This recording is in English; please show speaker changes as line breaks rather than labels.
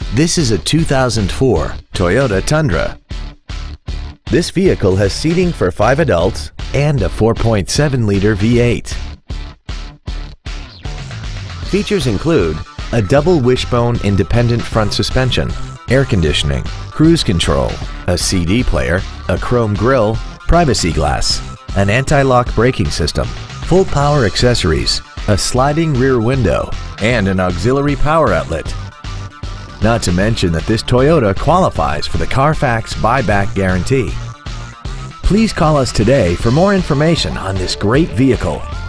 This is a 2004 Toyota Tundra. This vehicle has seating for 5 adults and a 4.7-liter V8. Features include a double wishbone independent front suspension, air conditioning, cruise control, a CD player, a chrome grille, privacy glass, an anti-lock braking system, full power accessories, a sliding rear window, and an auxiliary power outlet. Not to mention that this Toyota qualifies for the Carfax buyback guarantee. Please call us today for more information on this great vehicle.